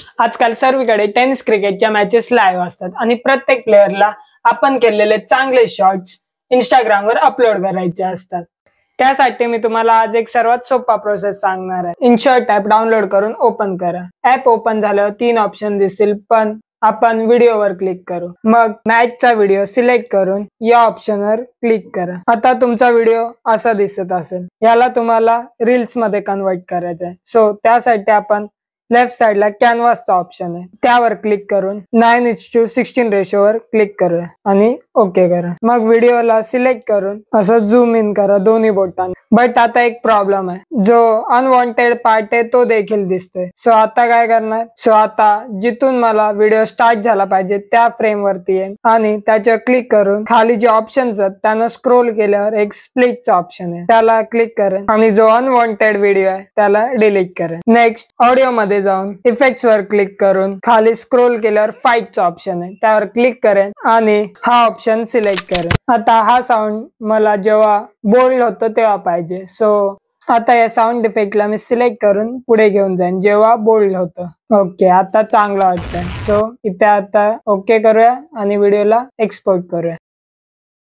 आजकाल सर्वीकडे टेनिस क्रिकेटच्या मॅचेस लाईव्ह असतात आणि प्रत्येक प्लेअरला आपण केलेले चांगले शॉट्स इंस्टाग्रामवर अपलोड करायचे असतात। त्यासाठी मी तुम्हाला आज एक सर्वात सोपा प्रोसेस सांगणार आहे। इनशॉट ॲप डाउनलोड करून ओपन करा। ॲप ओपन झाल्यावर 3 ऑप्शन दिसतील, पण आपण व्हिडिओवर क्लिक करू। मग मॅचचा व्हिडिओ सिलेक्ट करून या ऑप्शनवर क्लिक करा। आता तुमचा व्हिडिओ असा दिसत असेल। याला तुम्हाला रील्स मध्ये कन्वर्ट करायचं आहे। सो त्यासाठी आपण लेफ्ट साइडला कॅनव्हासचा ऑप्शन आहे, त्यावर क्लिक करून 9:16 रेशोवर क्लिक करूया आणि ओके करा। मग व्हिडिओला सिलेक्ट करून असं झूम इन करा दोन्ही बोटांनी। बट आता एक प्रॉब्लेम आहे, जो अनवॉन्टेड पार्ट आहे तो देखील दिसतोय। सो आता काय करणार? सो आता जिथून मला व्हिडिओ स्टार्ट झाला पाहिजे त्या फ्रेम वरती येईन आणि त्याच्यावर क्लिक करून खाली जे ऑप्शन्स आहेत त्यांना स्क्रोल केल्यावर एक स्प्लिटचा ऑप्शन आहे, त्याला क्लिक करेन आणि जो अनवॉन्टेड व्हिडिओ आहे त्याला डिलीट करेन। नेक्स्ट ऑडिओ मध्ये जाऊन इफेक्ट्स वर क्लिक करून खाली स्क्रोल केल्यावर फाईटचा ऑप्शन आहे, त्यावर क्लिक करेन आणि हा ऑप्शन सिलेक्ट करेन। आता हा साऊंड मला जेव्हा बोल्ड होतो तेव्हा पाहिजे। सो आता या साऊंड इफेक्टला मी सिलेक्ट करून पुढे घेऊन जाईन जेव्हा बोल्ड होतं। ओके, आता चांगलं वाटतंय। सो इथे आता ओके करूया आणि व्हिडिओला एक्सपोर्ट करूया।